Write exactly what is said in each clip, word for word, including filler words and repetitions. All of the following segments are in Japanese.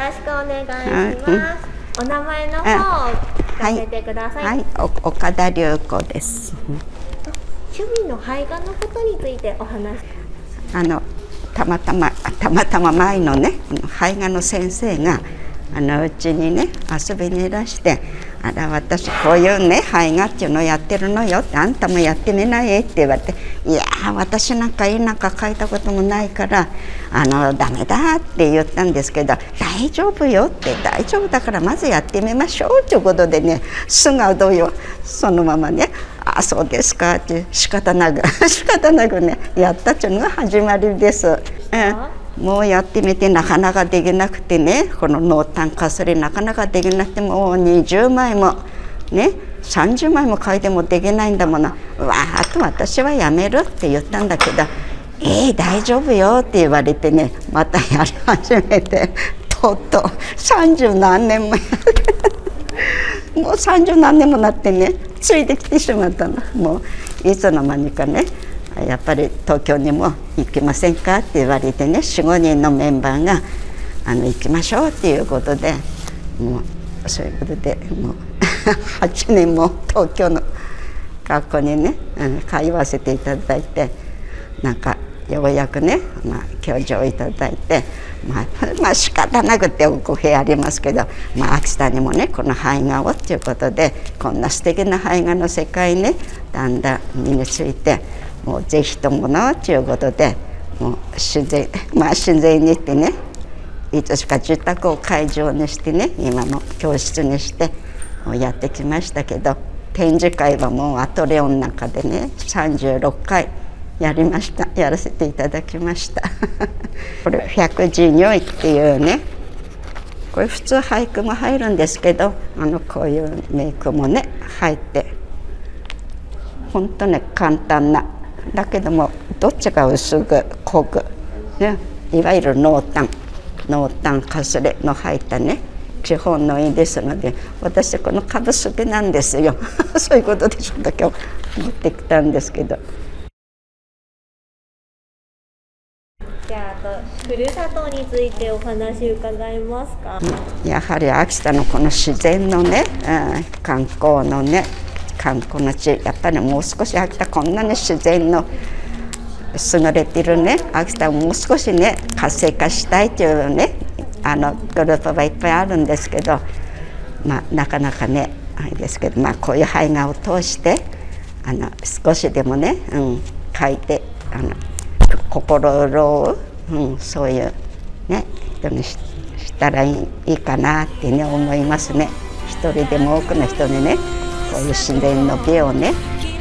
ろしくお願いします。お名前の方を聞かせてください。 はい、はい、岡田隆子です。 趣味の胚芽のことについてお話。 あのたまたまたまたま前のね胚芽の先生があのうちにね遊びにいらして、あら私こういうね胚芽っていうのをやってるのよって、あんたもやってみないって言われて、いや私なんか絵なんか描いたこともないからあのダメだって言ったんですけど、大丈夫よって、大丈夫だからまずやってみましょうということでね、素顔よそのままね、あそうですかって仕方なく仕方なくねやったっていうのが始まりです。うん、もうやってみてなかなかできなくてね、この濃淡かすれなかなかできなくて、もうにじゅうまいもねさんじゅうまいも描いてもできないんだもの。わあと私はやめるって言ったんだけど、えー、大丈夫よって言われてね、またやり始めて、とうとうさんじゅうなんねんももうさんじゅうなんねんもなってね、ついてきてしまったの。もういつの間にかね、やっぱり東京にも行きませんかって言われてね、よん、ごにんのメンバーがあの行きましょうっていうことで、もうそういうことでもうはちねんも東京の学校にね、うん、通わせていただいて、なんかようやくね、まあ、教授をいただいて、まあ、まあ仕方なくて語弊ありますけど、まあ、秋田にもねこの胚芽をということで、こんな素敵な胚芽の世界ねだんだん身について、もうぜひとものということで、もう自然まあ自然にってね、いつしか自宅を会場にしてね、今も教室にしてもうやってきましたけど、展示会はもうアトリエの中でねさんじゅうろっかいやりました、やらせていただきましたこれ百字如意っていうね、これ普通俳句も入るんですけど、あのこういうメイクもね入って、本当ね簡単な、だけどもどっちが薄く濃く、ね、いわゆる濃淡濃淡かすれの入ったね基本の絵ですので、私この株好きなんですよそういうことでちょっと今日持ってきたんですけど。 じゃあ、あとふるさとについてお話伺えますか。 やはり秋田のこの自然のね、うん、観光のね観光の地、やっぱりもう少し秋田こんなに自然の優れているね秋田をもう少しね活性化したいというねあのグループはいっぱいあるんですけど、まあなかなかねあれですけど、まあこういう胚芽を通してあの少しでもね、うん、書いてあの心潤う、うん、そういうね人に し, したらい い, いいかなってね思いますね。一人でも多くの人にねこういう自然の美をね、うん、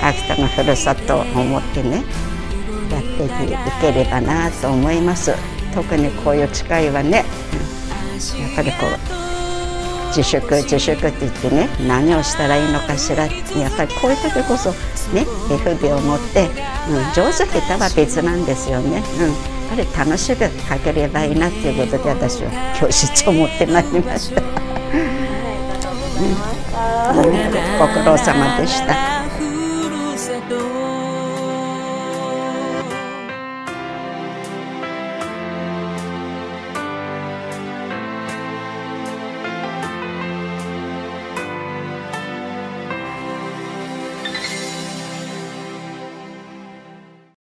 秋田のふるさとを思ってねやっていければなと思います。特にこういう機会はね、うん、やっぱりこう自粛自粛って言ってね何をしたらいいのかしらって、やっぱりこういう時こそね絵筆を持って、うん、上手下手は別なんですよね、うん、やっぱり楽しく描ければいいなっていうことで私は教室を持ってまいりました。ご苦労様でした。